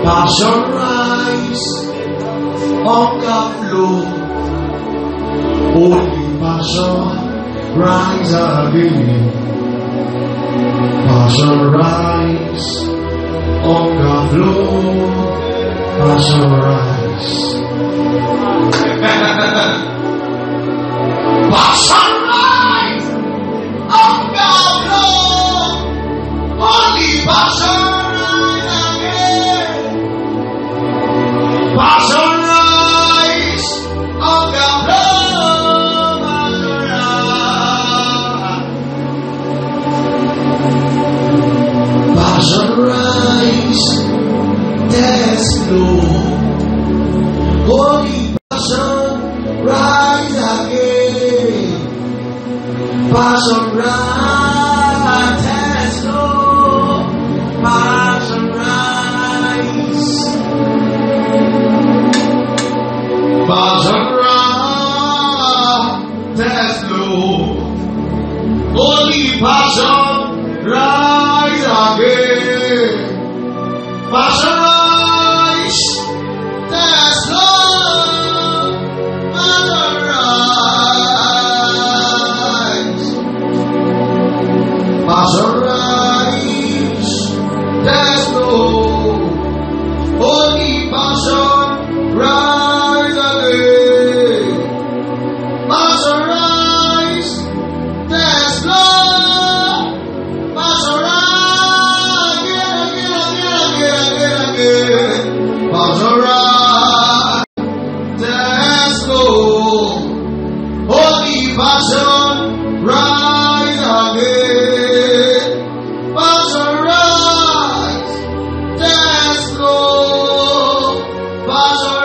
Passion rise, hunger flow. Holy passion rise again. Passion rise, hunger flow. Passion rise. Passion rise, hunger flow. Holy passion rise again. Passion rise, hunger flow. Passion rise, there's flow. Holy passion rise again. Passion rise, there's flow. Passion rise. Passion rise, there's flow. Holy passion rise again. Passion rise, there's love. Passion rise. Passion rise, there's love. Holy passion rise again. Passion rise, there's love. Passion rise, again. Passion rise, there's love. Holy passion rise again. Passion rise, there's love. Passion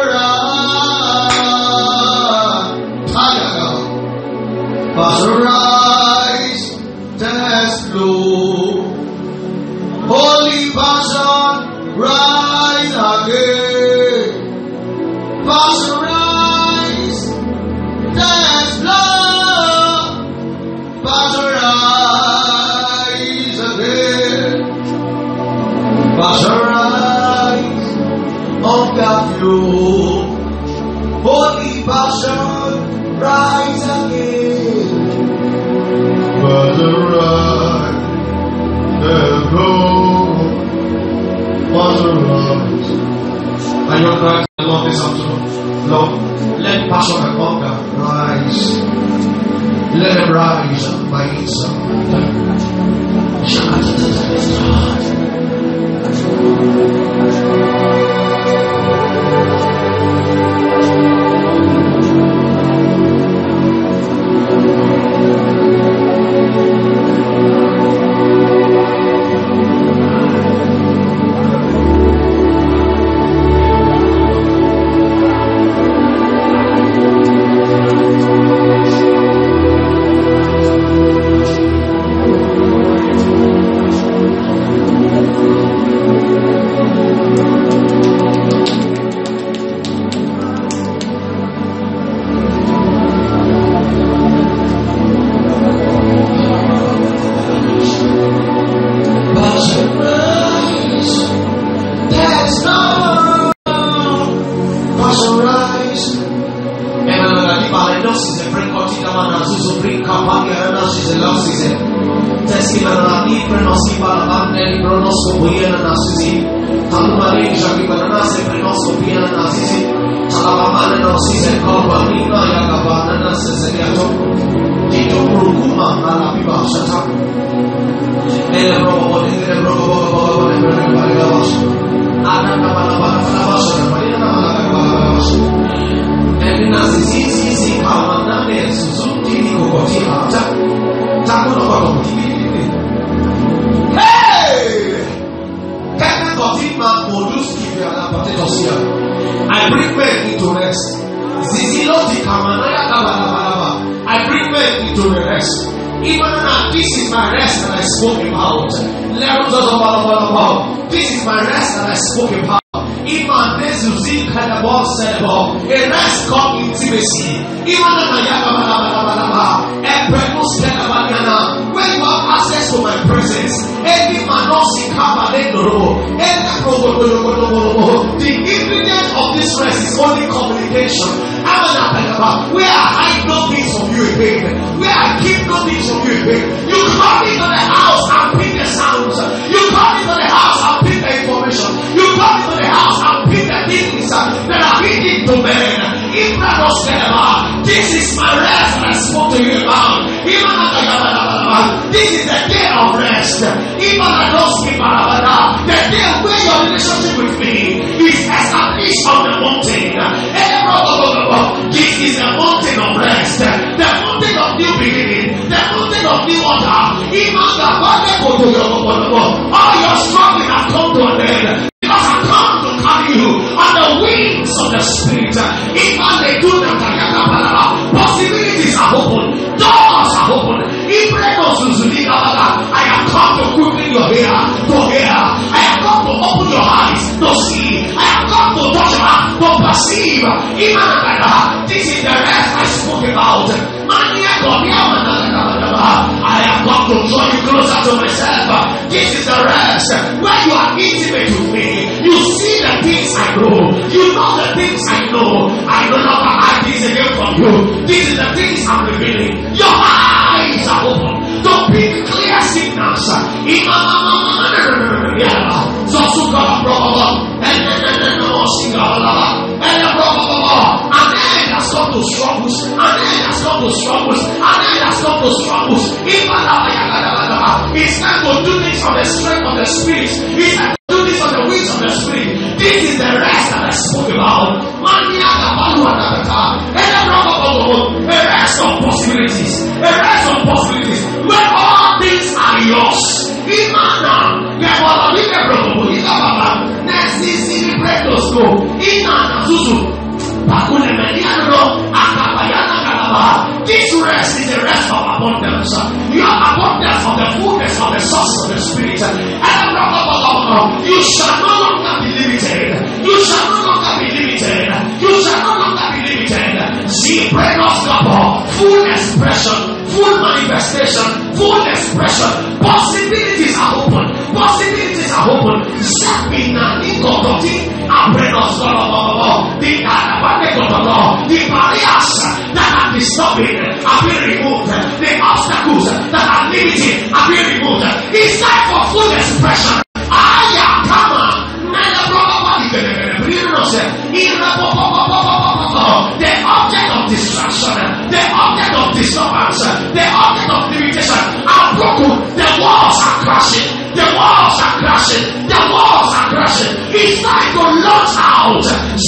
rise. Passion rise, there's love. Holy passion rise again. Passion rise, there's love. Passion rise again. Passion rise, hunger flow. Holy passion rise again. Passion rise, there's love. Passion rise. Are you crying the Lord this afternoon? Lord, let passion and hunger rise. Let them rise by itself. I bring men into rest. I bring men into the rest. Even now, this is my rest that I spoke about. This is my rest that I spoke about. Even this music had a boss said about a rest called intimacy. Even when you have access to my presence, every man knows he can't of this rest is only communication. Where I hide no things from you again. Where I keep no things from you again. You come into the house and pick the sounds. You come into the house and pick the information. You come into the house and pick the things that are hidden to men. This is my rest that I spoke to you about. This is the day of rest. Even I don't speak about the day where your relationship with me is established on the mountain. This is the mountain of rest, the mountain of new beginning, the mountain of new order. All your struggling has come to an end. Because I come to carry you on the wings of the Spirit. Even they do the possibilities are open, doors are open. I have come to quicken your hair to hear. I have come to open your eyes to see. I have come to touch your heart to perceive. This is the rest I spoke about. I have come to draw you closer to myself. This is the rest where you are intimate with me. You see the things I know. You know the things I know. I no longer hide things again from you. This is the things I'm revealing. Your eyes are open to pick clear signals. To struggles, and then has come to struggles, and then has come to struggles. It's time to do things on the strength of the Spirit. It's time to do this on the wings of the Spirit. This is the rest that I spoke about. A rest of possibilities. A rest of possibilities. Where all things are yours. Next is in the bread to go. This rest is the rest of abundance. You have abundance of the fullness of the source of the Spirit. You shall no longer be limited. You shall no longer be limited. You shall no longer be limited. See, bread of full expression, full manifestation, full expression. Possibilities are open. Possibilities are open. The barriers that are disturbing are being removed. The obstacles that are limiting are being removed. It's time for full expression. The object of distraction, the object of disturbance, the object of limitation are broken. The walls are crashing. The walls are crashing. The walls are crashing. It's time to launch out.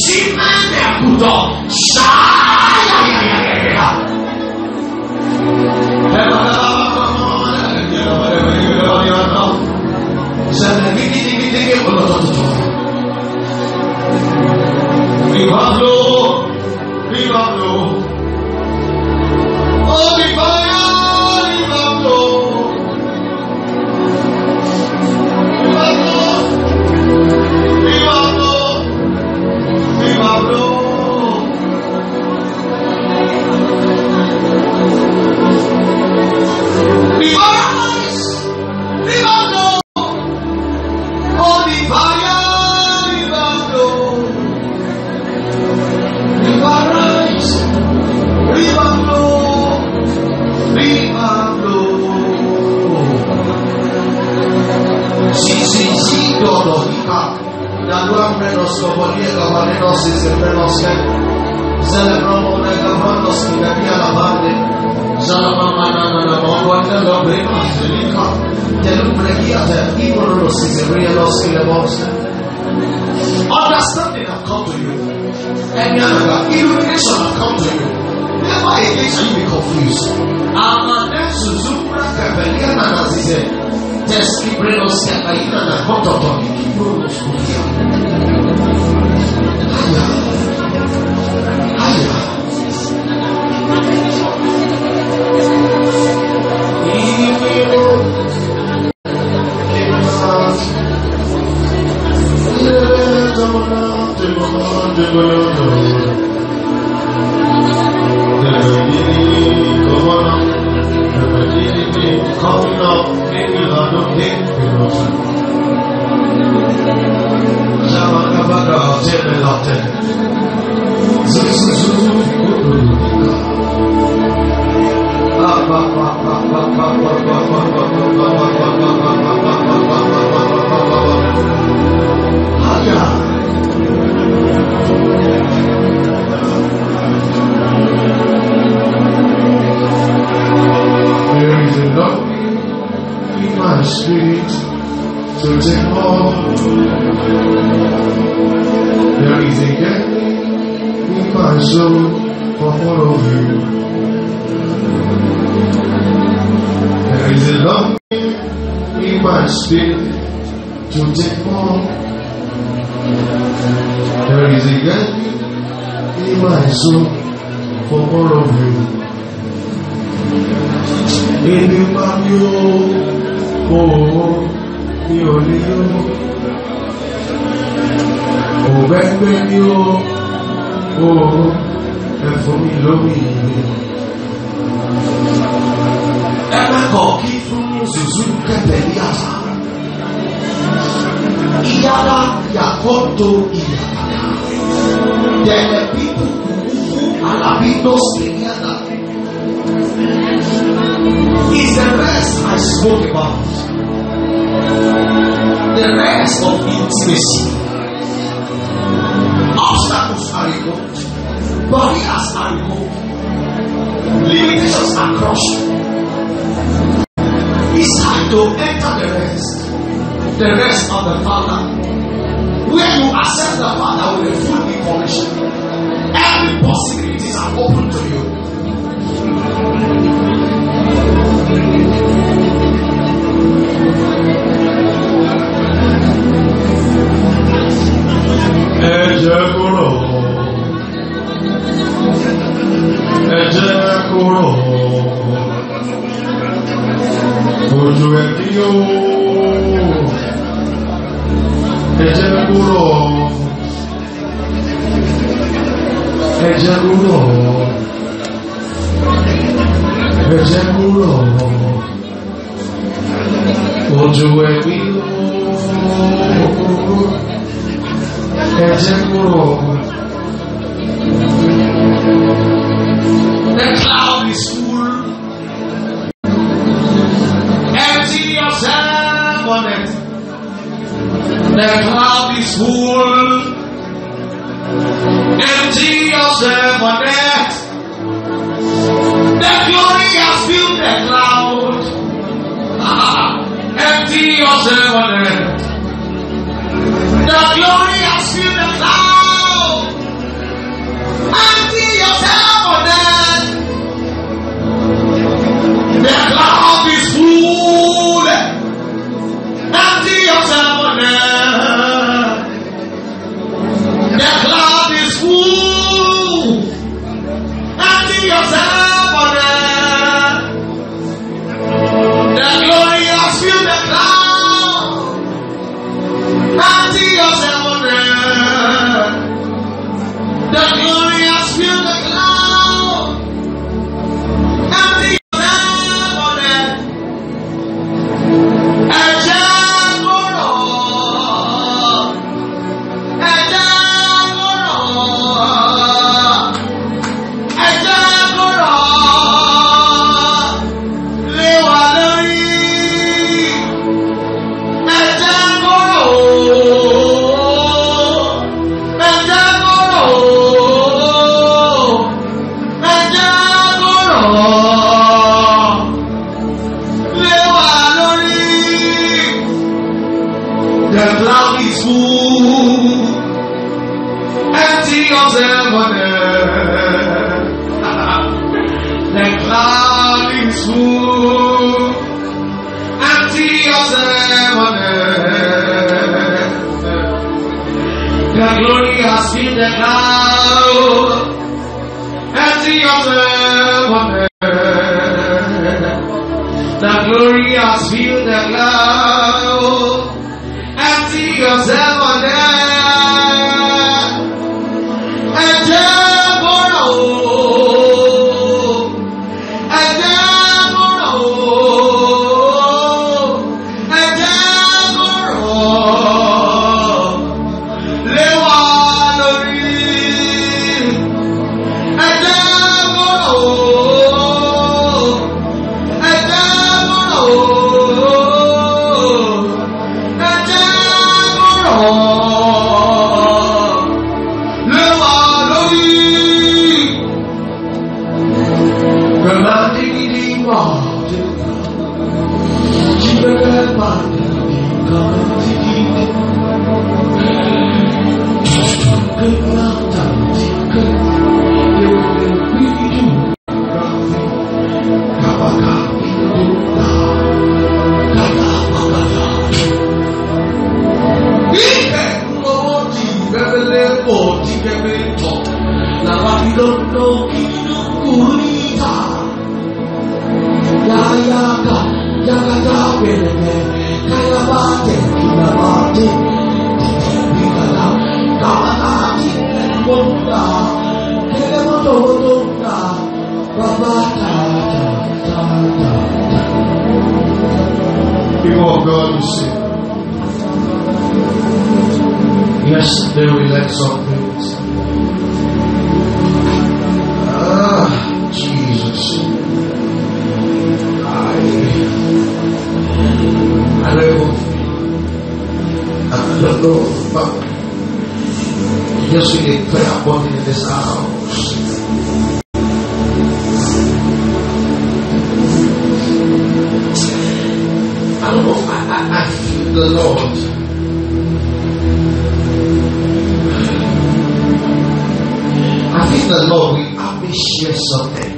Understanding have come to you. Illumination have come to you. Never again shall you be confused. is a yearning in my soul for more of you. There is a longing in my spirit to take more. There is a yearning in my soul for more of you. In you, oh, you only you. Oh, when you, oh, and for me, love me. Emma Koki from Suzuka Peliata. Iyala Yakoto Iyala. There are people who are Alabinos Peliata. Is the rest I spoke about. The rest of intimacy. Obstacles are removed. Barriers are removed. Limitations are crushed. It's time to enter the rest. The rest of the Father. Where you accept the Father with a full information. Every possibilities are open to you. Ẹ̀jẹ̀ kúrò, ojú ẹbí ó, ẹ̀jẹ̀ kúrò, ojú ẹbí ó. The cloud is full. Empty yourself on it. The cloud is full. Empty yourself on it. The glory has filled the cloud. Empty yourself on it. The glory has filled the cloud. Empty yourself on it. The cloud is full. Empty yourself on it. The cloud is full. Empty yourself on it. The glory has filled the cloud. Empty yourself on it. The glory has filled the cloud. Empty yourself on it. The cloud is full. Empty yourself on it. The cloud is full. Empty yourself on it. The glory has filled the cloud. Empty yourself on it. The glory has filled the cloud. Empty yourself on that. Oh Lebo, Tikemento, Lavabilondo, Kurita, Yayaka, Yagata, Kayabate, Kinabate, Tikemina, Kamati, Bunda, Kelemotodonda, Babata. People of God, you see. Yesterday we learned some things. Jesus. I don't know, but just we need prayer body in this house. I don't know, I feel the Lord. I think the Lord will have me share something.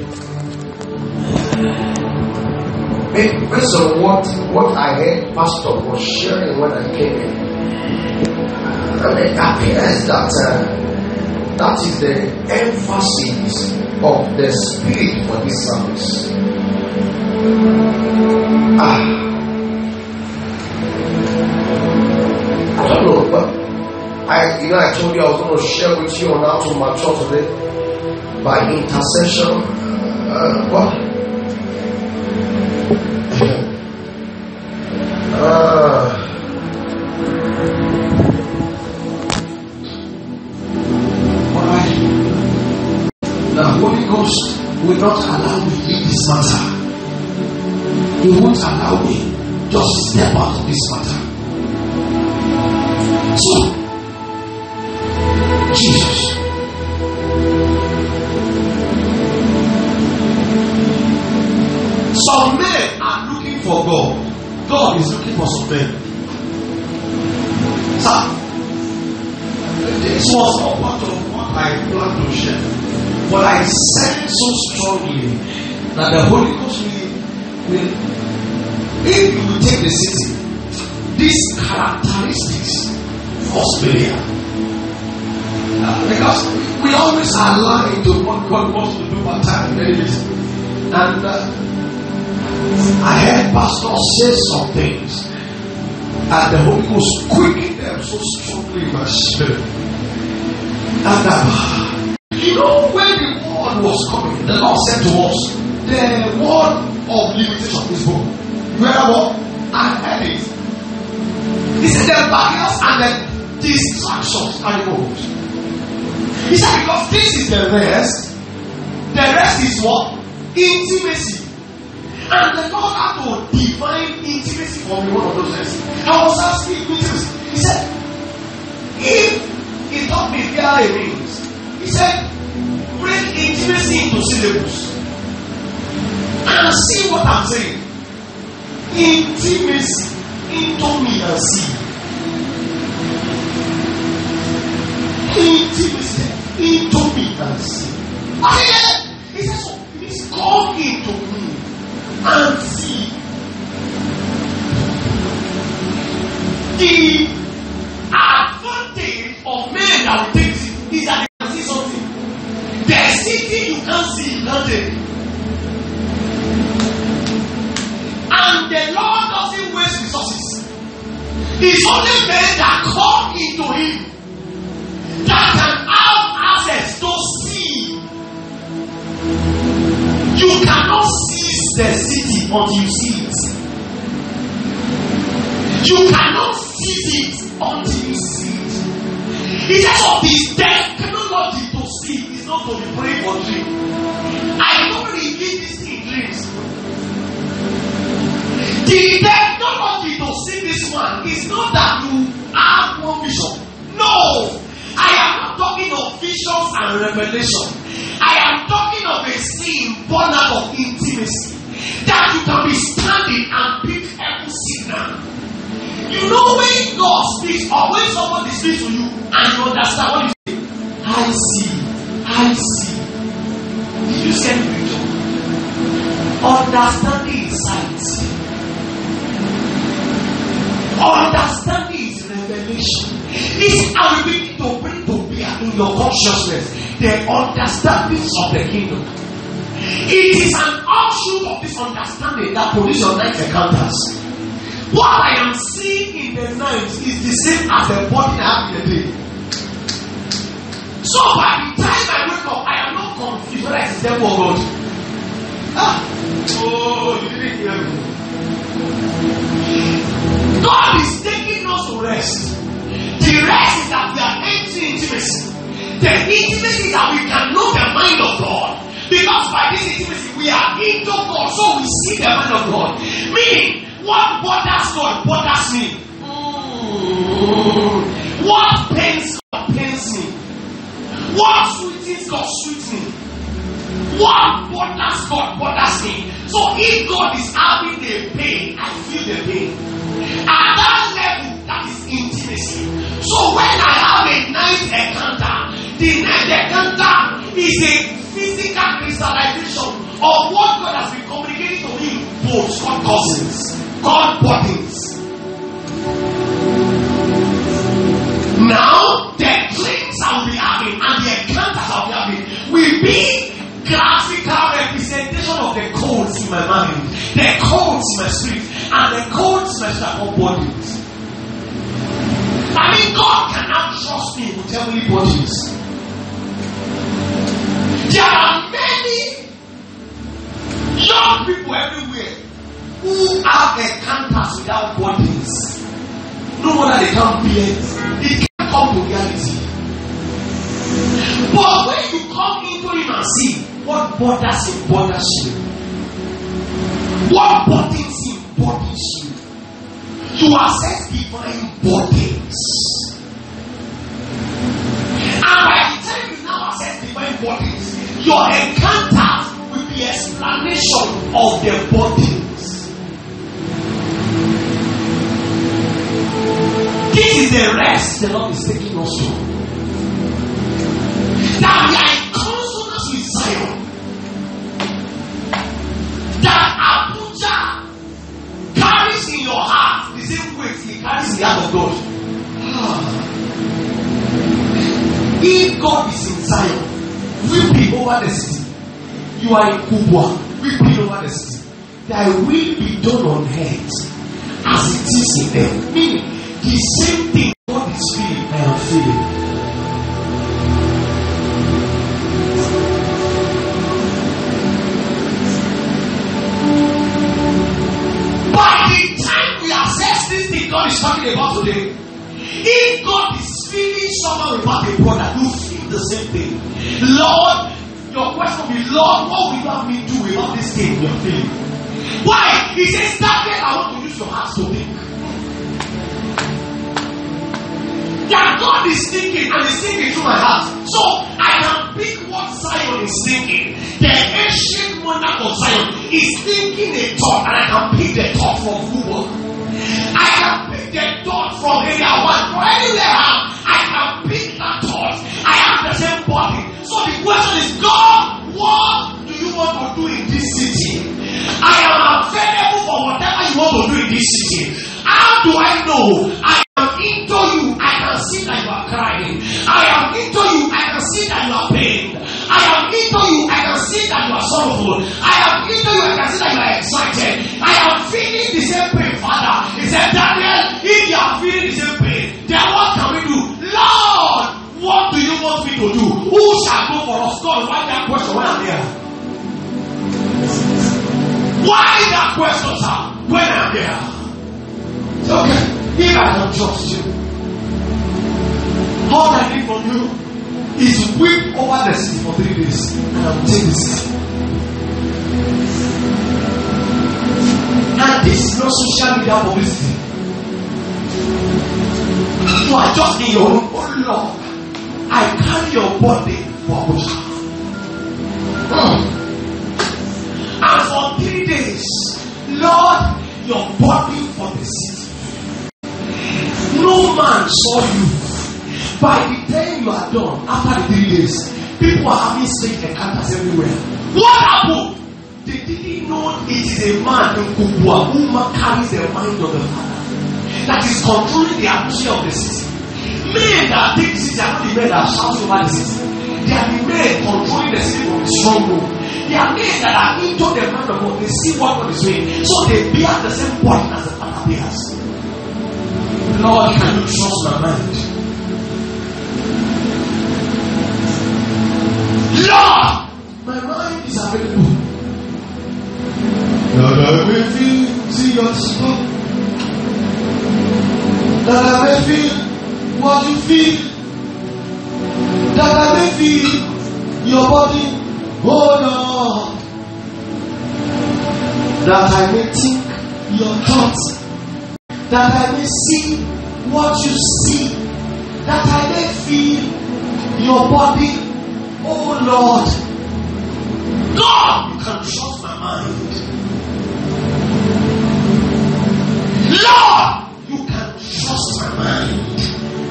Based on what I heard Pastor was sharing when I came in. And it appears that that is the emphasis of the Spirit for this service. I don't know, but I told you I was going to share with you on how to mature today by intercession. What? Why? The Holy Ghost will not allow me to leave this matter. He won't allow me just step out of this matter. So, Jesus. Some men are looking for God. God is looking for some men. So, this was not part of what I planned to share. But I sense so strongly that the Holy Ghost will, if you will take the city, these characteristics must be there. Because we always align to what God wants to do by time. And I heard Pastor say some things, and the Holy Ghost quickened them so strongly in my spirit. And when the word was coming, the Lord said to us, the word of limitation is book. You heard what? I heard it. He said the barriers and the distractions are removed. He said because this is the rest. The rest is what? Intimacy. And the Lord had to define intimacy for me, one of those things. I was asking intimacy. He said, if he taught me there it means, he said, break intimacy into syllables. And see what I'm saying. Intimacy into me and see. Intimacy into me and see. He said, so please come into me and see. The advantage of men that will take it is that they can see something. The city you can't see nothing. And the Lord doesn't waste resources. It's only men that come into him that can have access to see. You cannot seize the city until you see it. You cannot seize it until you see it. It is of this technology to see is not to be praying for dream. I don't reveal this in dreams. The technology to see this one is not that you have one vision. No! I am not talking of visions and revelation. I am talking of a scene born out of intimacy. That you can be standing and pick every signal. You know when God speaks or when somebody speaks to you and you understand what you say. I see. Did you get the picture? Understanding is sight. Understanding is revelation. This I will begin to bring to bear in your consciousness the understandings of the kingdom. It is an offshoot of this understanding that produces your night encounters. What I am seeing in the night is the same as the body I have in the day. So by the time I wake up, I am not confused whether it's the devil or God. Oh, you didn't hear me. God is taking us to rest. The rest is that we are entering intimacy. The intimacy that we can know the mind of God. Because by this intimacy we are into God, so we see the mind of God. Meaning, what bothers God bothers me. What pains God pains me. What sweetens God sweets me. What bothers God bothers me. So if God is having the pain, I feel the pain. At that level, that is intimacy. So when I have a night encounter, the night encounter is a physical crystallization of what God has been communicating to me, both called cousins, called bodies. Now, the dreams I will be having and the encounters I will be having will be graphical representation of the codes in my mind, the codes in my spirit, and the codes in my physical bodies. I mean, God cannot trust me with heavenly bodies. There are many young people everywhere who have encounters without bodies. No wonder they can't bear it. It can't come to reality. But when you come into him and see what bothers him bothers you, what burdens him burdens you, you access divine burdens. And by the time you now access divine burdens, your encounter will be explanation of the burdens. This is the rest the Lord is taking us to. That we are in consonance with Zion. That Abuja carries in your heart the same weight he carries in the heart of God. If God is in Zion, weeping over the city. You are in Kubwa, weeping over the city. Thy will be done on earth as it is in them. Meaning, the same thing God is feeling, I am feeling. By the time we assess this thing God is talking about today, if God is feeling someone about a brother, you feel the same thing. Lord, your question will be, Lord, what will you have me do about this thing you're feeling? Why? He says, Daniel, I want to use your hands to think. That God is thinking and is thinking through my heart. So I can pick what Zion is thinking. The ancient monarch of Zion is thinking a thought, and I can pick the thought from Google. I can pick the thought from area 1. From anywhere I can pick that thought. I have the same body. So the question is, God, what do you want to do in this city? I am available for whatever you want to do in this city. How do I know? I am into you. I can see that you are crying. I am into you. I can see that you are pained. I am into you. I can see that you are sorrowful. I am into you. I can see that you are excited. I am feeling the same pain, Father. He said, Daniel, if you are feeling the same pain, then what can we do? Lord, what do you want me to do? Who shall go for us? God, why that question when I'm here? Why that question, sir? When I'm here? It's okay. If I can trust you, all I need from you is weep over the city for 3 days, and I will take the city. And this is not social media publicity. You are just in your room. Oh Lord, I carry your body for Abuja. And for 3 days, Lord, your body for the city. No man saw you. By the time you are done, after the 3 days, people are having strange encounters everywhere. What happened? They didn't know it is a man in Kubwa who carries the mind of the Father that is controlling the atmosphere of the city. Men that take the city are not the men that are shouting over the city. They are the men controlling the city from the stronghold. They are men that are into the mind of God. They see what God is doing. So they bear the same burden as the Father bears. Lord, can you trust my mind? Lord, my mind is available. That I may feel, see your spot. That I may feel what you feel. That I may feel your body, oh Lord. That I may think your thoughts. That I may see what you see. That I may feel your body, oh Lord. God, you can trust my mind. Lord, you can trust my mind.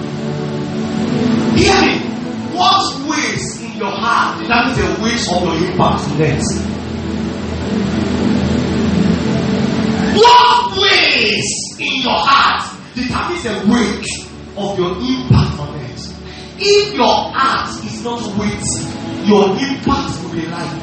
Hear me. What weighs in your heart determines the weight of your impact next. What weighs in your heart determines the weight of your impact on next. If your heart is not weighty, your impact will be light.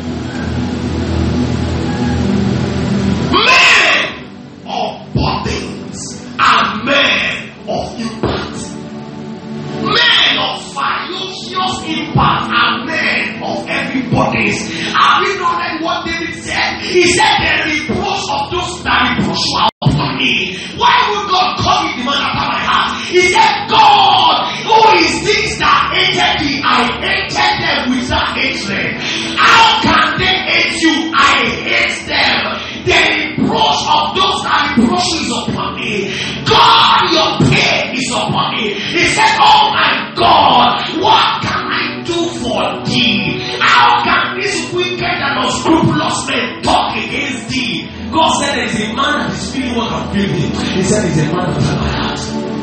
Men of burdens are men of impact. Men of ferocious impact are men of everybody's. Have you not read what David said? He said, the reproach of those that reproach are upon me. Why would God call me the man after my heart? He said, God, who is this that hated thee? I hated them without hatred. How can they hate you? I hate them. The reproach of those that reproach is upon me. God, your pain is upon me. He said, oh my God, what can I do for thee? How can this wicked and unscrupulous men talk against thee? God said there is a man that is feeling what I'm feeling. He said there is a man that has my heart.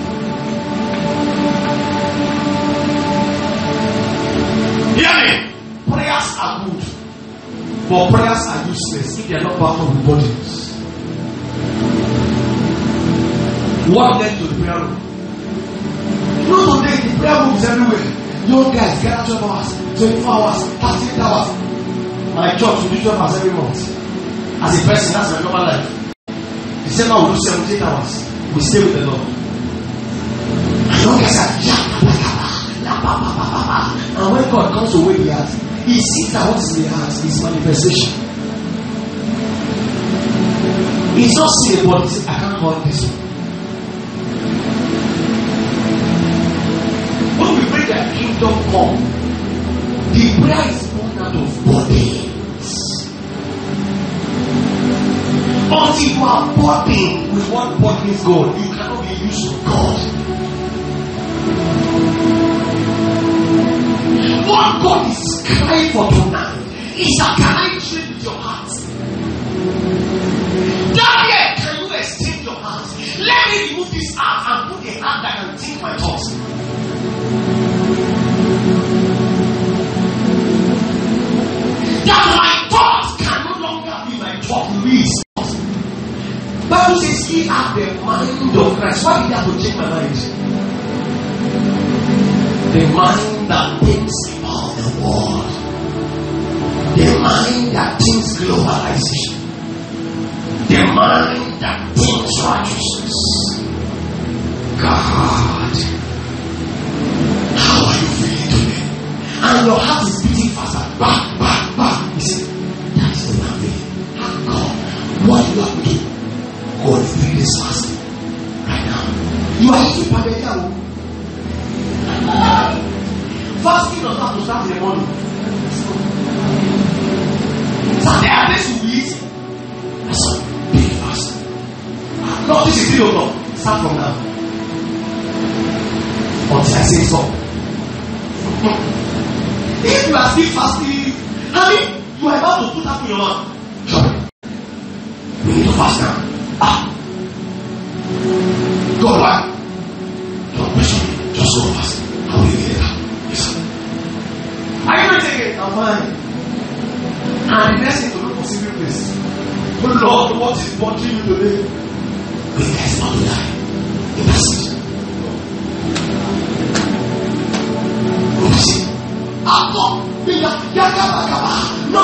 Hear me. Prayers are good, but prayers are useless if they are not part of the bodies. What led to the prayer room? You know today the prayer room is everywhere. Young guys gather 12 hours, 24 hours, 38 hours. My church will do 12 hours every month. As a person, that's my normal life. December will do 78 hours. We stay with the Lord. And young guys are and when God comes to wake the heart, He sees that what's in the heart is manifestation. He's not seeing what is. I can't call this one. When we pray that kingdom come, the prayer is born out of bodies. Until you are burdened with what bodies God, you cannot be used to God. What God is crying for tonight is that can I trade with your heart? Daniel, can you exchange your heart? Let me remove this heart and put a heart that can think my thoughts. That my thoughts can no longer be my thought, please. Bible says he had the mind of Christ. Why did I have to change my mind? The mind that thinks about the world. The mind that thinks globalization. The mind that thinks righteousness. God, how are you feeling today? And your heart is beating faster. Bah, bah, bah. You see, that is the one thing. God, what do you have to do? Go and pray this fast. Right now. You are eating Pdaniel. Fasting does not have to start in the morning. So there are days to eat. That's a big fast. No, this is 3 o'clock. Start from now. Until I say so. If you are still fasting, honey, you are about to put up in your mouth. Sure. We need to fast now. God, why? Don't question me. Just go fast. How will you get it out? Yes, sir. Are you not taking it? I'm fine. And the next thing to look for secret place. Oh Lord, what is bothering you today? Wait, guys, not to die. The message. No.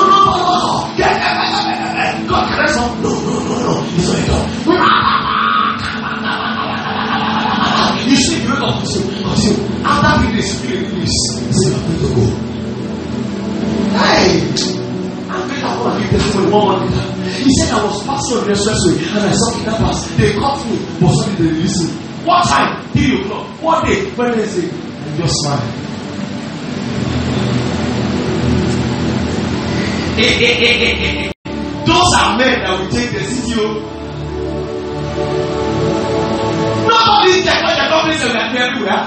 God, can I stop? No. It's not enough. You sleep, you wake up, continue. After 3 days, you feel this. Say, I'm going to go. Hey! I'm going to have one testimony 1 month later. He said I was passing on the expressway and I saw kidnappers. They caught me, but suddenly they released me. What time? 3 o'clock. What day? Wednesday. And just smile. Those are men that will take the CTO. Nobody check on the companies that are everywhere.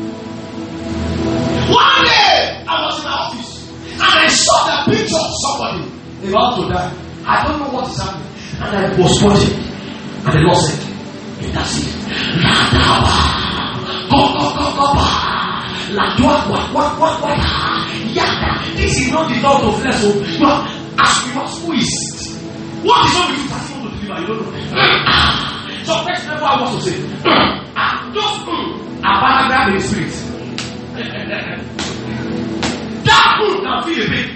One day I was in my office and I saw the picture of somebody about to die. I don't know what is happening. And I was watching. And the Lord said, that's it. Go. What? This is not the Lord of flesh. You are asking us who is it? What is wrong with you that you want to deliver? You don't know. So next level I want to say, just a paragraph in the spirit. That can feel a bit.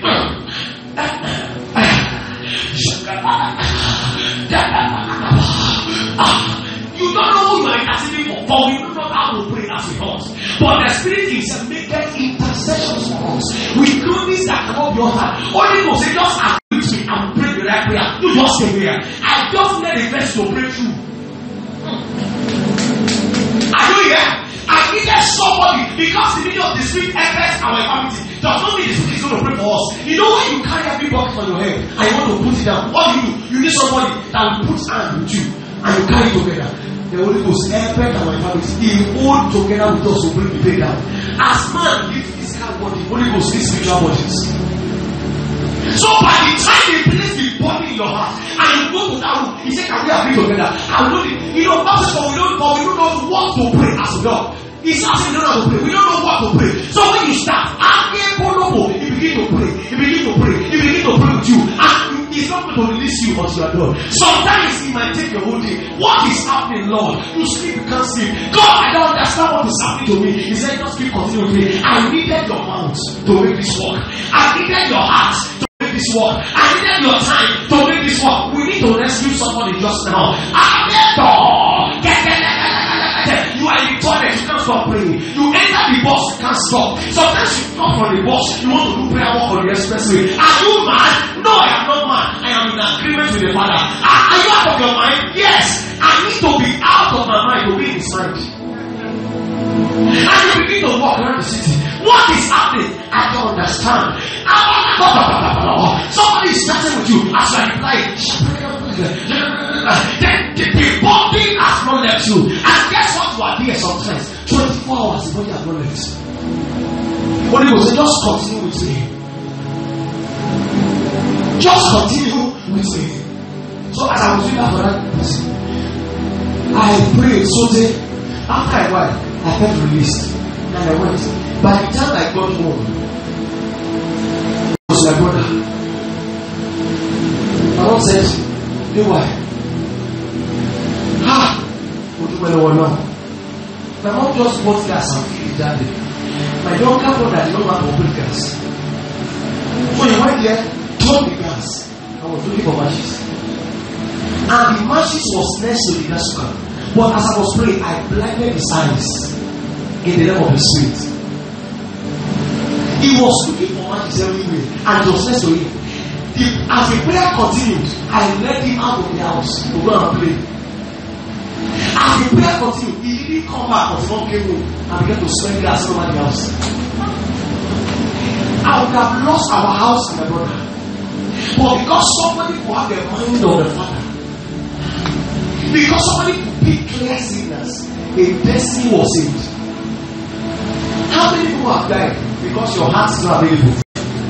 You don't know who you are interceding for, but we do not how to pray as we ought. But the Spirit himself maketh intercessions for us with groanings that cannot be uttered. Only to say, just agree with me and pray the right prayer. You just stay here. I just need a verse to pray through. Are you here? I needed somebody because the meaning of the Spirit affects our infirmity. Does not mean the Spirit is going to pray for us. You know when you carry every bucket on your head and you want to put it down, what do? You need somebody that will put hand with you and you carry it together. The Holy Ghost affects our infirmity. He hold together with us to bring the pain down. As man gives physical body, the Holy Ghost gives spiritual bodies. So by the time they place the body in your heart and you go to that room, he said, can we agree together? And we don't know what to pray as well. He's asking, we don't know how to pray. We don't know what to pray. So when you start, you begin to pray. He begin to pray with you. And he's not going to release you until you are done. Sometimes he might take the whole day. What is happening, Lord? You sleep, you can't sleep. God, I don't understand what is happening to me. He said, just keep continuing with me. I needed your mouth to make this work. I needed your heart to make this work. I needed your time to make this work. We need to rescue somebody just now. You are in the toilet, you can't stop praying. You enter the bus, you can't stop. Sometimes you come from the bus, you want to do prayer walk on the expressway. Are you mad? No, I am not mad. I am in agreement with the Father. Are you out of your mind? Yes. I need to be out of my mind to be in his mind. And you begin to walk around the city. What is happening? I don't understand. Somebody is chatting with you as you are replying. The body has not left you. And guess what? You are there sometimes. 24 hours, the body has not left. What he will say, just continue with me. Just continue with me. So as I was doing that for that person, I prayed so that after a while, I felt released. And I went. By the time I got home, it was my brother. My mom said, hey, why? What do I know? My mom just bought gas and filled it that day. My younger brother did not want to open gas. So he went there, turned the gas, and was looking for matches. And the matches was next to the gas cooker. But as I was praying, I blinded his eyes in the name of the Spirit. He was looking for matches everywhere, and it was next to him. As the prayer continued, I led him out of the house to go and play. As the prayer continued, he didn't come back until mom came home and began to spend gas all over the house. I would have lost our house and my brother. But because somebody could have the mind of the Father, because somebody could pick clear signals, a destiny was saved. How many people have died because your heart is not available?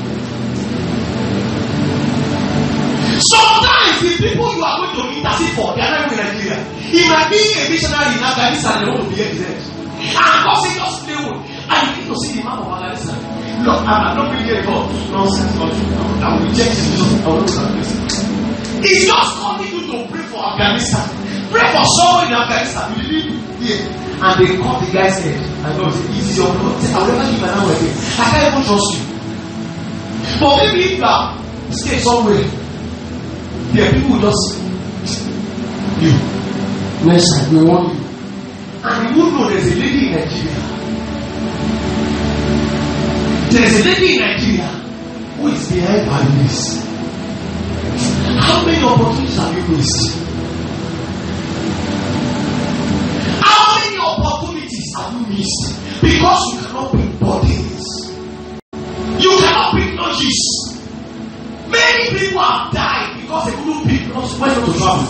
Sometimes the people you are going to intercede for, they are not even in Nigeria. He might be a missionary in Afghanistan and they want to be exempt. And God said, just play with. And you need to see the map of Afghanistan. Look, I'm not bringing a God nonsense. I will reject it. I will not listen. He's just calling you to pray for Afghanistan. Pray for someone in Afghanistan. You didn't hear. And they cut the guy's head. And God said, it is your blood. I will never give an hour again. I can't even trust you. But maybe if you are stay somewhere, there are people who just you. Next time we want you. And you would know there's a lady in Nigeria. There's a lady in Nigeria who is behind my this. How many opportunities have you missed? How many opportunities have you missed? Because you cannot bring bodies. You cannot bring nudges. Many people have died because they couldn't pick where to travel.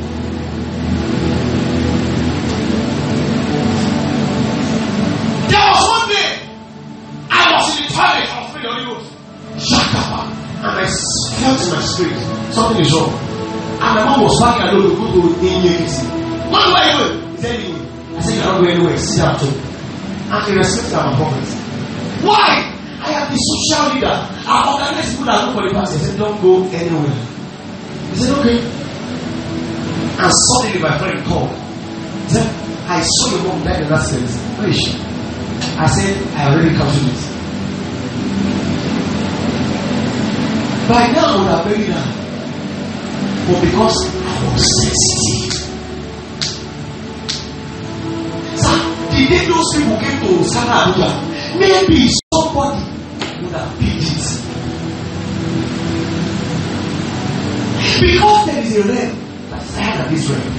There was one day I was in the toilet of the Holy Ghost. Shakapa. And I felt in my spirit something is wrong. And my mom was packing alone to go to AKC. What do I do? He said, anyway. I said, you're not going anywhere. Sit down too. And he respected my prophet. Why? I am the social leader. I organize people that go for the past. He said, don't go anywhere. He said, okay. And suddenly my friend called. He said, I saw your mom die in that sense. Where is she? I said, I already counted it. By now I would have buried her. But because I was sensitive. So the day those people came to Sana Abuja, maybe somebody would have picked it. Because there is a realm that's higher than this realm.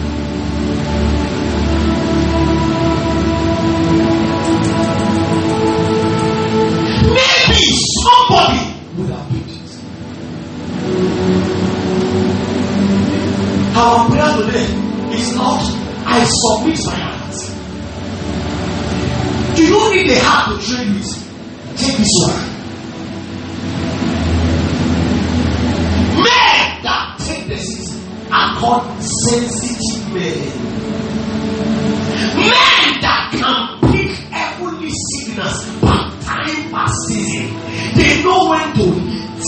Maybe somebody would have picked it. Our prayer today is not, I submit my heart. You don't need the heart to train with. Take this one. Men that take decisions are called sensitive men. Men that can pick heavenly signals by time per season. They know when to eat.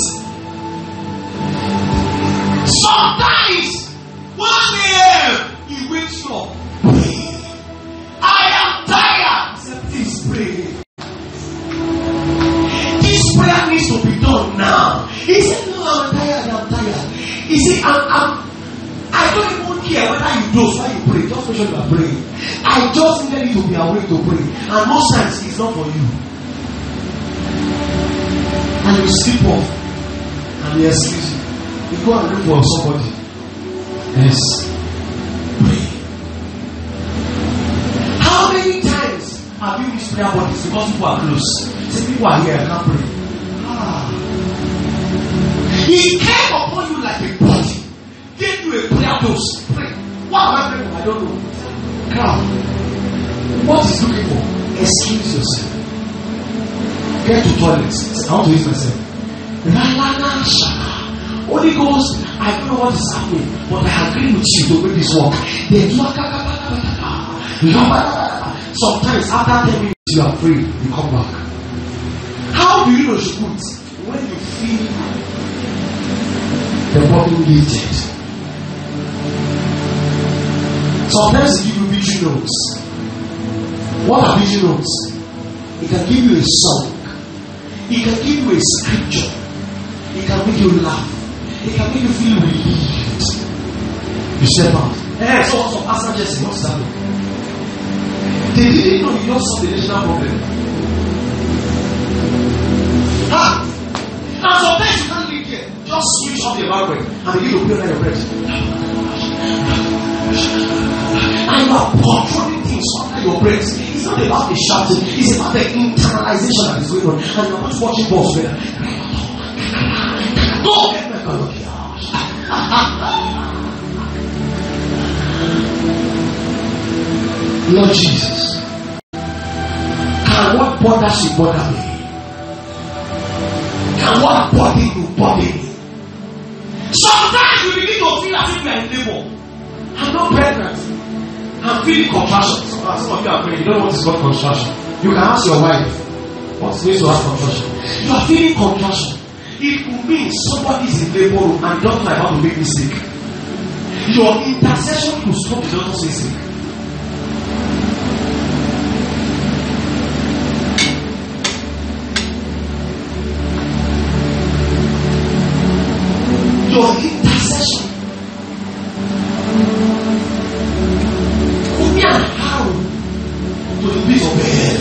Sometimes 1 a.m. he wakes up. I am tired. Please pray. This prayer needs to be done now. He said, no, I'm tired. He said, I don't even care whether you doze while you pray. Just make sure you are praying. I just need you to be awake to pray. And most times it's not for you. And you sleep off. And you sleep. You go and look for somebody. Yes. Pray. How many times have you missed prayer bodies because people are close? Say people are here, I can't pray. He came upon you like a body, gave you a prayer dose. Pray. What am I praying for? I don't know. Crowd. What is looking for? Excuse yourself. Get to toilets. Say, I want to use myself. Holy Ghost, I don't know what is happening, but I agree with you to make this work. Sometimes after 10 minutes you are free, you come back. How do you know you put? When you feel the body lifted. Sometimes they give you victory notes. What are victory notes? It can give you a song. It can give you a scripture. It can make you laugh. It can make you feel relieved. You step out. So some Pastor Jesse, what's that? They didn't know you don't solve the national problem. And sometimes you can't live here. Just switch off the environment and begin to pray under your breath. And you are controlling things under your breath. It's not about the shouting, it's about the internalization that is going on. And you are not watching balls together. Go! Lord Jesus, can what bother should bother me? Can what body do bother me? Sometimes you begin to feel as if you are in labor. I'm not pregnant. I'm feeling contraction. Some of you are praying. You don't know what is called contraction. You can ask your wife what it means to have contraction. You are feeling contraction. It will mean somebody is in labor room and don't know how to make mistake. Your intercession will stop the doctor saying sick. your intercession. Put me an arrow to the pit of hell.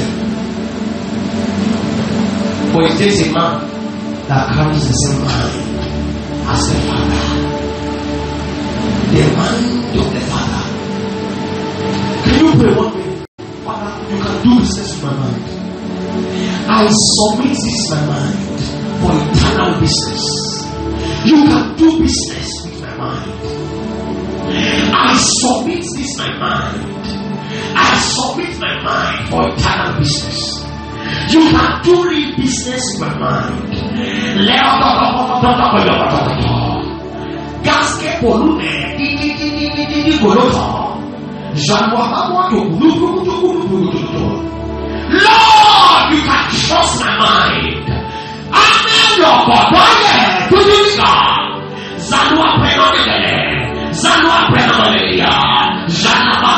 For it takes a man that carries the same mind as the Father. The mind of the Father. Can you pray one minute? Father, you can do business with my mind. I submit this my mind for eternal business. You can do business with my mind. I submit this my mind. I submit my mind for eternal business. You can do real business with my mind. Gasket volume. Lord, you can trust my mind. Amen. Lord, Zanua Penodele, Zanua Penodele, Zanua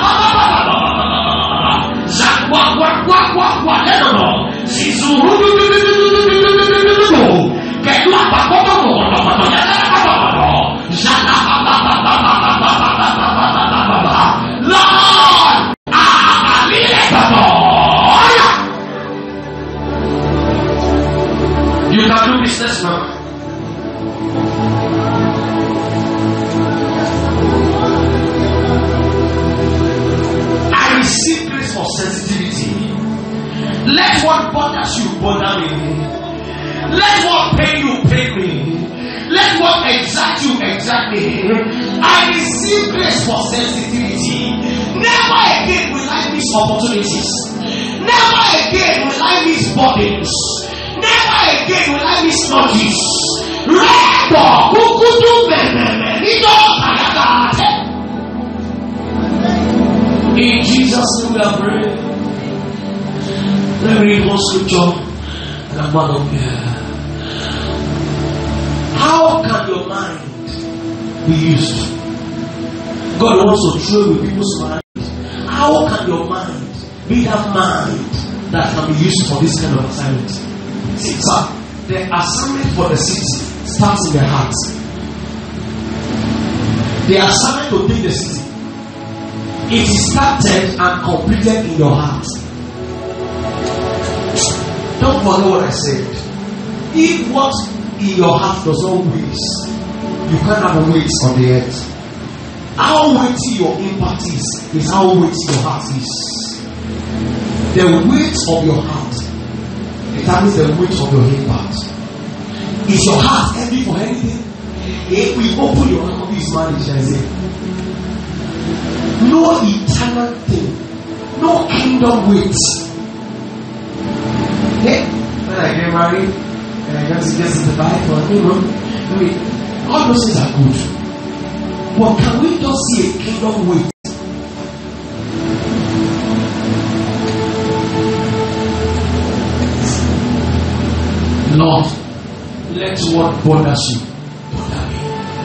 you can do business now. I receive grace for sensitivity. Let what bothers you bother me. Let what pain you pain me. Let what excite you excite me. I receive grace for sensitivity. Never again will I miss opportunities. Never again will I miss burdens. Never again will I miss notice. In Jesus' name we are praying. Let me read one scripture and I'm out of here. How can your mind be used? God wants to throw with people's mind. How can your mind be that mind that can be used for this kind of assignment? See, sir, the assignment for the city starts in the heart. The assignment to take the city, it is started and completed in your heart. Don't forget what I said. If what in your heart does not weight, you can't have a weight on the earth. How weighty your impact is how weighty your heart is. The weight of your heart determines the weight of your impact. Is your heart heavy for anything? If we open your heart to this marriage and say, no eternal thing, no kingdom weight. Hey, when I get married and I got to get to the Bible, all those things are good. But can we just see a kingdom weight? Lord, let what bothers you bother me.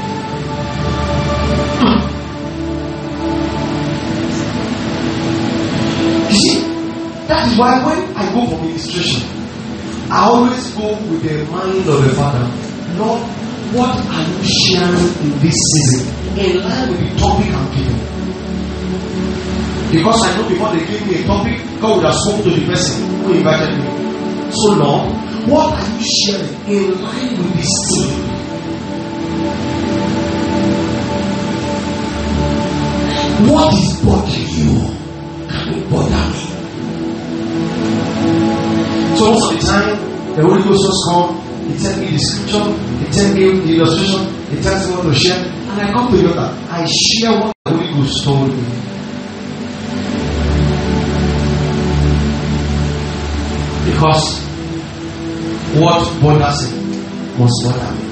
You see, that is why when I go for ministration, I always go with the mind of the Father. Lord, what are you sharing in this season in line with the topic I'm giving? Because I know before they gave me a topic, God would have spoken to the person who invited me. So Lord, what are you sharing in line with this theme? What is bothering you? Can it bother me? So most of the time, the Holy Ghost just come, He tells me the scripture, He tells me the illustration, He tells me what to share, and I come to the altar. I share what the Holy Ghost told me. Because what bothers him must bother me.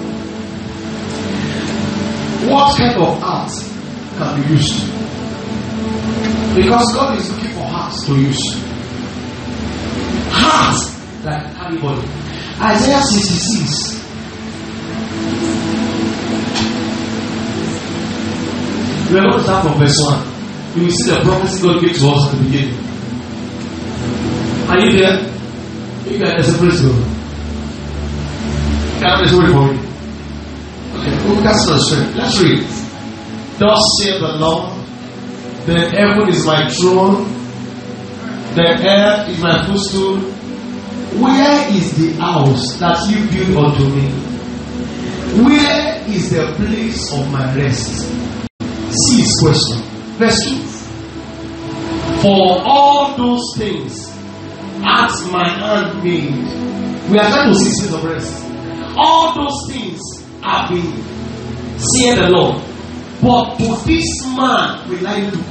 What kind of art can be used? Because God is looking for hearts to use. Hearts like anybody. Isaiah 66. We are going to start from verse 1. You will see the prophecy God gave to us at the beginning. Are you there? You guys, there's a praise God. Can I have this word for me? Okay, who can That's the strength. Let's read. Thus saith the Lord, the heaven is my throne, the earth is my footstool. Where is the house that you built unto me? Where is the place of my rest? See his question. Verse 2. For all those things hath my hand made. We are trying to see space of rest. All those things have been, saith the Lord. But to this man will I look.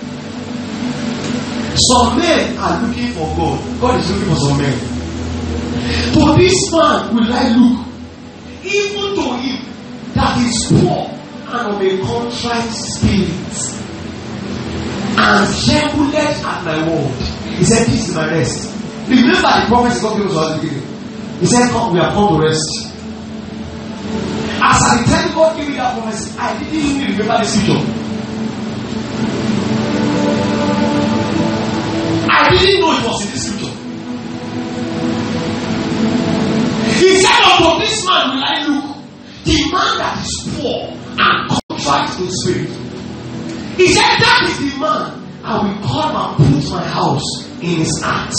Some men are looking for God. God is looking for some men. To this man will I look, even to him that is poor and of a contrite spirit, and trembleth at my word. He said, this is my rest. Remember the prophecy God gave us at the beginning. He said, come, we have come to rest. As at the time God gave me that prophecy, I didn't even remember the scripture. I didn't know it was in this scripture. He said, unto this man will I look, the man that is poor and contrite in spirit. He said, that is the man I will come and put my house in his heart.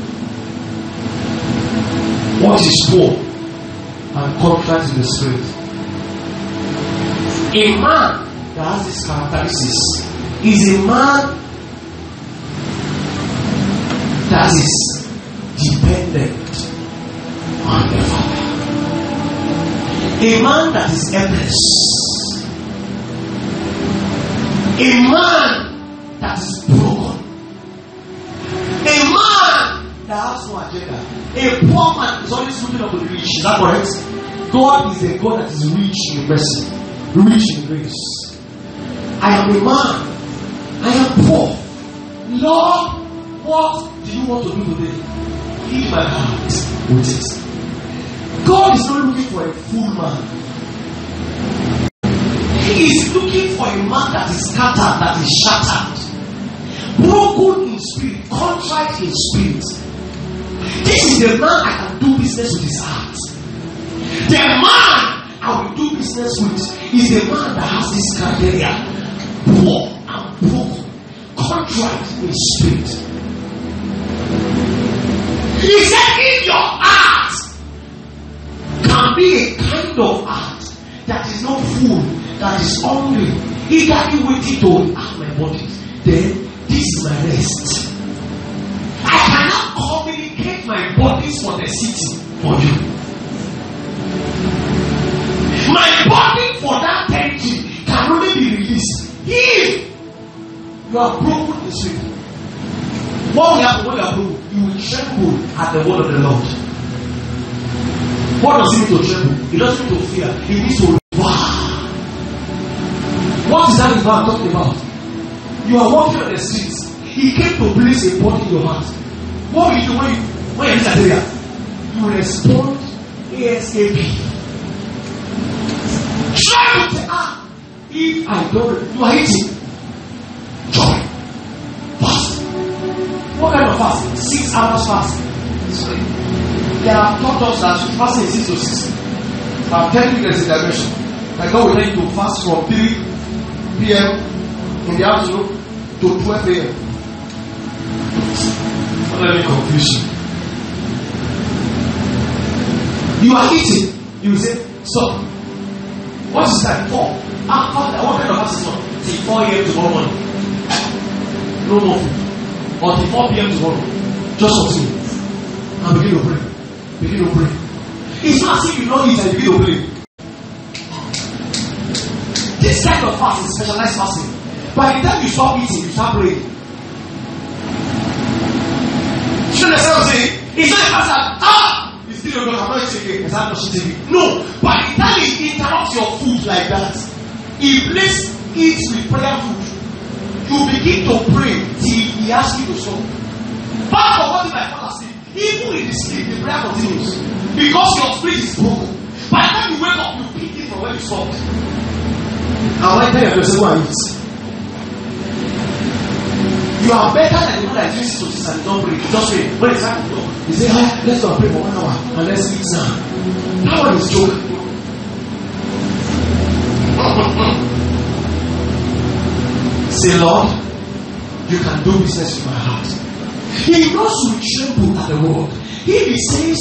What is poor and contrite in the spirit? A man that has these characteristics is a man that is dependent on the Father. A man that is helpless. A man that is broken. A man that has no agenda. A poor man is always looking up to the rich. Is that correct? God is a God that is rich in mercy, rich in grace. I am a man. I am poor. Lord, what do you want to do today? Fill my heart with it. God is not looking for a fool man. He is looking for a man that is scattered, that is shattered, broken in spirit, contrite in spirit. This is the man I can do business with his heart. The man I will do business with is the man that has this criteria: poor and broken, contrite in spirit. He said, in your heart can be a kind of heart that is not full, that is hungry, eagerly waiting to have my body. Then this is my rest. I cannot communicate my bodies for the city for you. My body for that territory can only be released if you are broken in spirit. What will happen when you are broken? You will tremble at the word of the Lord. What does it mean to tremble? It doesn't mean to fear. It means to wow. What is that I'm talking about? You are walking on the streets. He came to place a body in your heart. What will you do when you reach that area? You respond ASAP. Try to say, if I don't, you are eating. Joy. Fast. What kind of fast? 6 hours fast. They have taught us that fasting is 6 to 6. I'm telling you there's a dimension. Like God will tell you to fast from 3 p.m. in the afternoon to 12 a.m. Don't let me confuse you. You are eating. You will say, stop. What is that? 4. What kind of fast is not? Till 4 a.m. tomorrow morning. No more food. Or till 4 p.m. tomorrow. Just continue. And begin to pray. Begin to pray. It's not as if you don't eat and begin to pray. This kind of fast is specialized fasting. By the time you stop eating, you start praying. You understand what I'm saying? It's not a fast that, it's still your God, I'm not eating again. It's not eating. No. By the time he interrupts your food like that, he eats with prayer food. You begin to pray till he asks you to stop. But for what if I fall asleep? Even in the sleep, the prayer continues. Because your spirit is broken. By the time you wake up, you pick it from where you stopped. And when I tell you, go and eat. You are better than the one that is used to this and don't pray. Just pray. When it's time to go, you say, let's go and pray for 1 hour and let's eat now. That one is joke. Say, Lord, you can do business in my heart. He knows we tremble at the word. He says,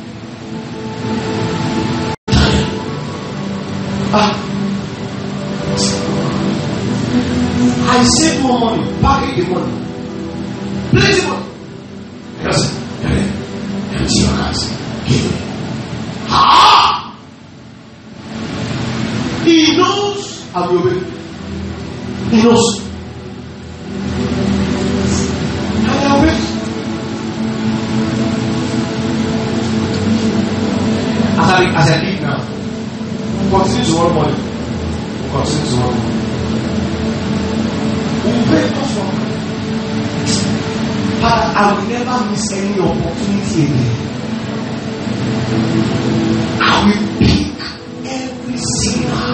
I save more money, package the money, plenty money. Yes, empty your hands, give me. He knows I will obey. He knows. I will obey. As I leave now, continue to work money. Continue to work money. We'll pray not for money. But I will never miss any opportunity again. I will pick every sinner.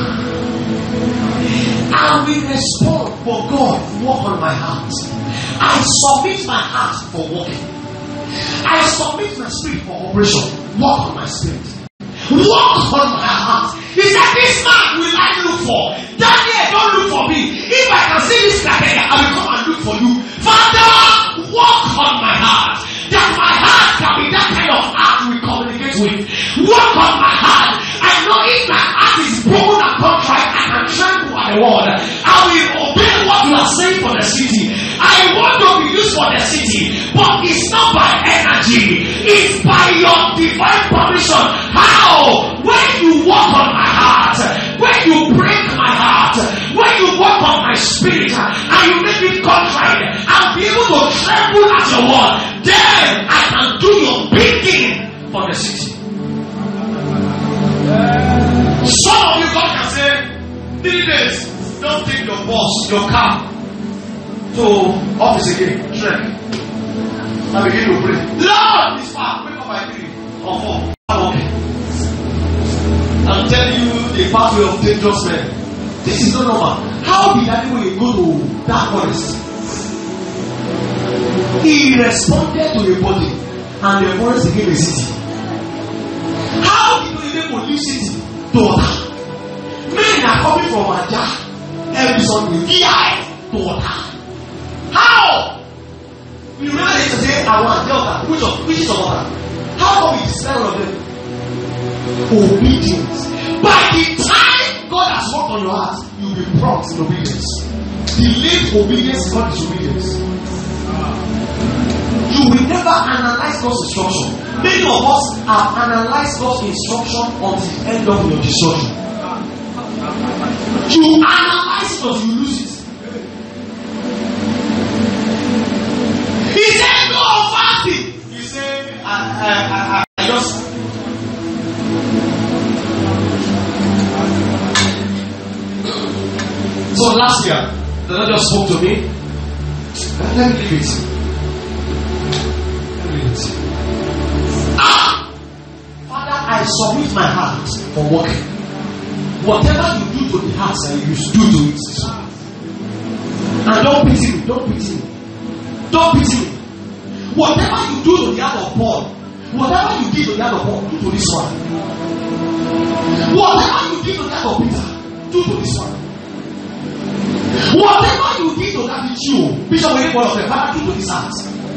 I will respond for God, work on my heart. I submit my heart for working. I submit my spirit for operation. Work on my spirit. Work on my heart. He said, this man will I look for. Daniel, don't look for me. If I can see this criteria, I will come and look for you. Father, work on my heart. That my heart can be that kind of heart we communicate with. Work on my heart. I know if my heart is broken and contrite, I can tremble at the word. I will obey what you are saying for the city. I want to be used for the city, but it's not by energy. It's by your divine permission. How? When you walk on my heart, when you break my heart, when you walk on my spirit, and you make it contrite, I'll be able to tremble at your word. Then I can do your bidding for the city. Some of you, God can say, 3 days, don't take your bus, your car to office again, trek. I begin to pray. Lord, this far, wake up by 3 or 4. I'm okay. I'm telling you the pathway of dangerous men. This is not normal. How did anyone go to that forest? He responded to the body, and the forest became a city. How did you even produce city to water? Men are coming from Aja every Sunday. To water. How? You remember they used to say, I want water. Which is the water? How come we describe all of them? Obedience. By the time God has worked on your heart, you'll be prompt in obedience. Delayed obedience is not disobedience. You will never analyze God's instruction. Many of us have analyzed God's instruction until the end of your destruction. You analyze it until you lose it. He said, no fasting. He said, I just. So last year, the Lord just spoke to me. Let me leave it. Father, I submit my heart for working. Whatever you do to the heart, I use, do to it. And don't pity me, don't pity me. Don't pity me. Whatever you do to the heart of Paul, whatever you did to the heart of Paul, do to this one. Whatever you did to the heart of Peter, do to this one. Whatever you did to that Jew, Bishop William one of them, Father, do to this heart.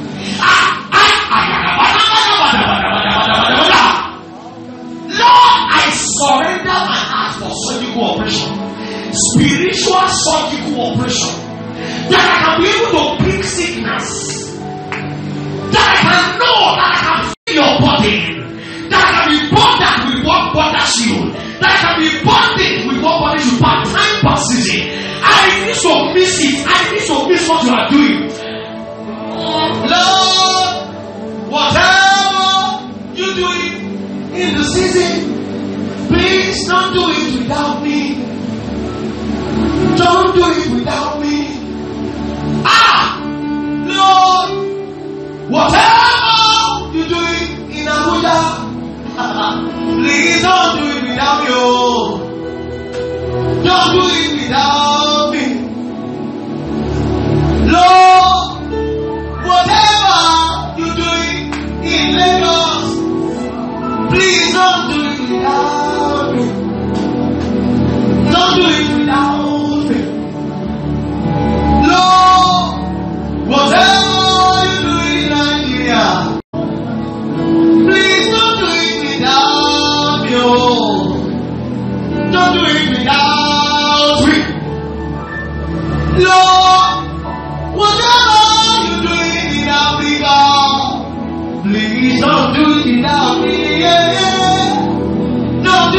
Lord, I surrender my heart for surgical operation, spiritual surgical operation, that I can be able to break sickness, that I can know that I can feel your body, that I can be bonded with what borders you, that I can be bonded with what borders you per time per season. I need to miss it. I need to miss what you are doing. Lord, whatever you doing in the season, please don't do it without me. Don't do it without me. Lord, whatever you doing in Abuja, please don't do it without you. Don't do it without me. Lord, whatever you're doing in Lagos, please don't do it without me. Don't do it without me.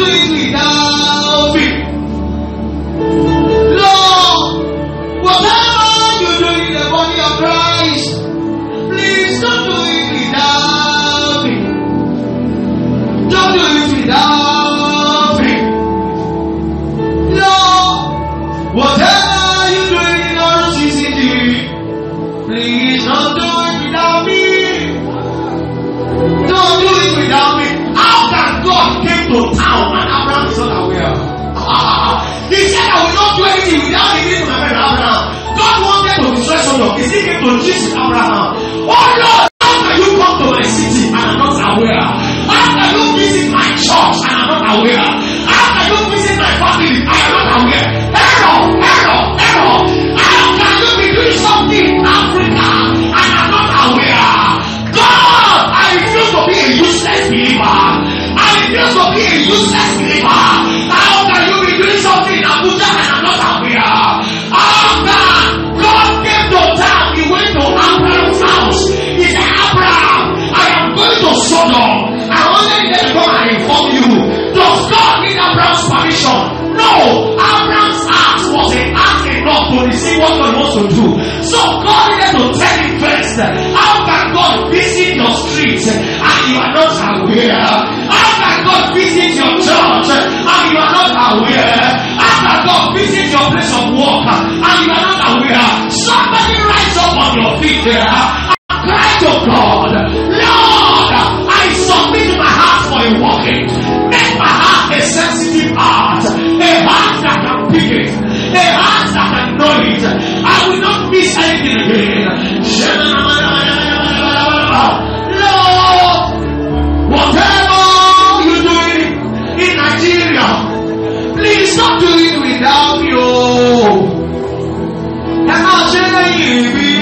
it without me. Lord, whatever you do in the body of Christ, please don't do it without me. Don't do it without me. Lord, whatever you do in our CCD, please don't do it without me. Don't do it without me. How can God came to town and Abraham is not aware? He said, I will not do anything without the name of my friend Abraham. God wanted to destroy Sodom. He still came to Jesus with Abraham. Oh Lord, how can you come to my city and I'm not aware? How can you visit my church and I'm not aware? How can you visit my family? I am not aware. Error. How can you be doing something in Africa and I'm not aware? God, I refuse to be a useless believer. I refuse to be a useless believer. How can you be doing something in Abuja and I'm not aware? How can God came to town? He went to Abraham's house. He said, Abraham, I am going to Sodom. I only need to come and inform you. Does God need Abraham's permission? No. Abraham's act was an act enough to receive what God wants to do. So God needed to tell him first. How can God visit your streets and you are not aware? How can God visit your church and you are not aware? How can God visit your place of work and you are not aware? Somebody rise up on your feet there and cry to God, Lord, I submit my heart for a walking. Make my heart a sensitive heart, a heart that can pick it, a heart that can know it. I will not miss anything again. Lord, whatever you do in Nigeria, please don't do it without you. And I'll say you.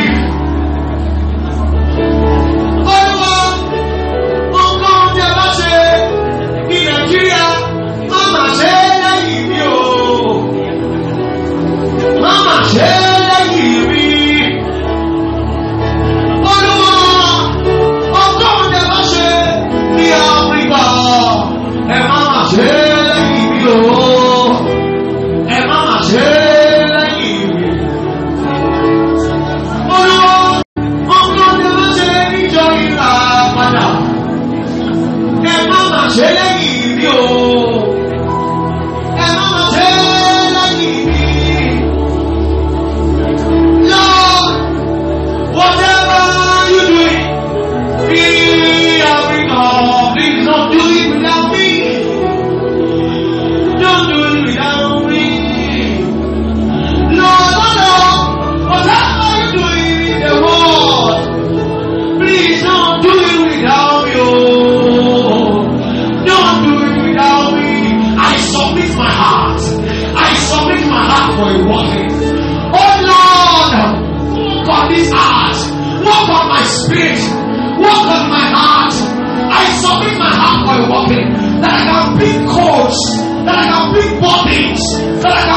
That I can bring codes, that I can bring bodies, that I